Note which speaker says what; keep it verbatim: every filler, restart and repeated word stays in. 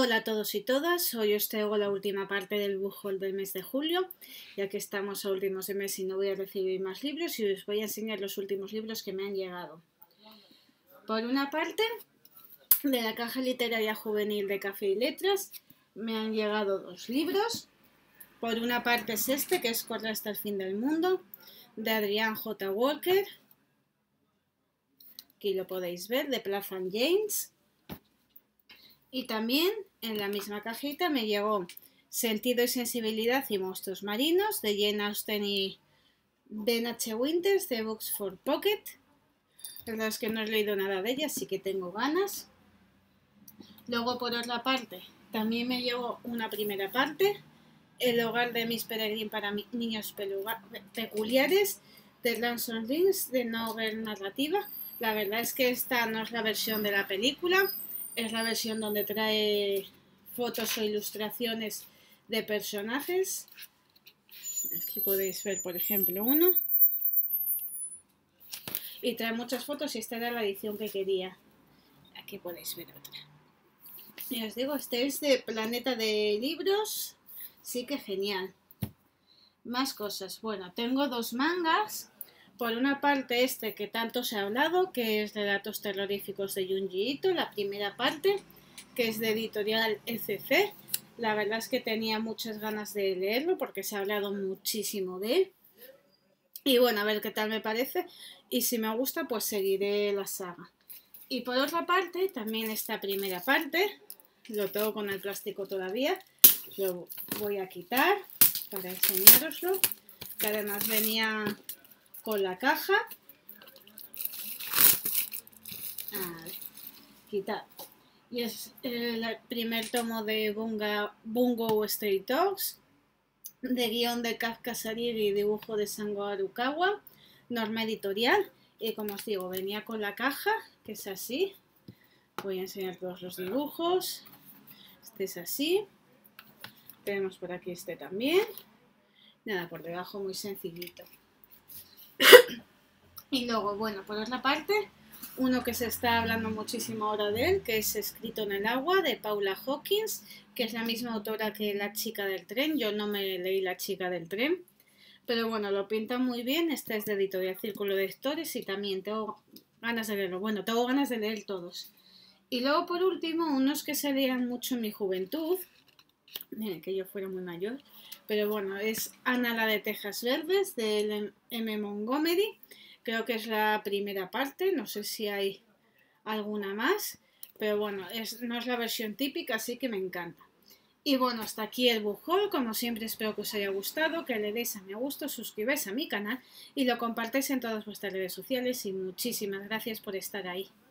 Speaker 1: Hola a todos y todas, hoy os traigo la última parte del book haul del mes de julio, ya que estamos a últimos de mes y no voy a recibir más libros y os voy a enseñar los últimos libros que me han llegado. Por una parte, de la caja literaria juvenil de Café y Letras me han llegado dos libros. Por una parte es este, que es Corre hasta el fin del mundo, de Adrián J. Walker. Aquí lo podéis ver, de Plaza James. Y también en la misma cajita me llegó Sentido y sensibilidad y monstruos marinos, de Jane Austen y Ben H. Winters, de Books for Pocket. La verdad es que no he leído nada de ella, así que tengo ganas. Luego, por otra parte, también me llegó una primera parte, El hogar de Miss Peregrine para niños peculiares, de Ransom Rings, de novel narrativa. La verdad es que esta no es la versión de la película, es la versión donde trae fotos o ilustraciones de personajes. Aquí podéis ver, por ejemplo, uno. Y trae muchas fotos y esta era la edición que quería. Aquí podéis ver otra. Y os digo, este es de Planeta de Libros. Sí que genial. Más cosas. Bueno, tengo dos mangas. Por una parte este que tanto se ha hablado, que es Relatos terroríficos de Junji Ito, la primera parte, que es de editorial E C C. La verdad es que tenía muchas ganas de leerlo porque se ha hablado muchísimo de él. Y bueno, a ver qué tal me parece. Y si me gusta, pues seguiré la saga. Y por otra parte, también esta primera parte, lo tengo con el plástico todavía, lo voy a quitar para enseñároslo, que además venía con la caja. A ver, quitar. Y es el primer tomo de Bunga, Bungo Stray Dogs, de guión de Kafka Sariri y dibujo de Sango Arukawa, Norma Editorial. Y como os digo, venía con la caja, que es así. Voy a enseñar todos los dibujos. Este es así. Tenemos por aquí este también. Nada, por debajo muy sencillito. Y luego, bueno, por otra parte, uno que se está hablando muchísimo ahora de él, que es Escrito en el agua, de Paula Hawkins, que es la misma autora que La chica del tren. Yo no me leí La chica del tren, pero bueno, lo pinta muy bien. Esta es de Editorial Círculo de Lectores y también tengo ganas de leerlo. Bueno, tengo ganas de leer todos. Y luego, por último, unos que se leían mucho en mi juventud, miren que yo fuera muy mayor, pero bueno, es Ana la de Tejas Verdes, de M. Montgomery. Creo que es la primera parte, no sé si hay alguna más, pero bueno, es, no es la versión típica, así que me encanta. Y bueno, hasta aquí el book haul. Como siempre, espero que os haya gustado, que le deis a me gusta, suscribáis a mi canal y lo compartáis en todas vuestras redes sociales, y muchísimas gracias por estar ahí.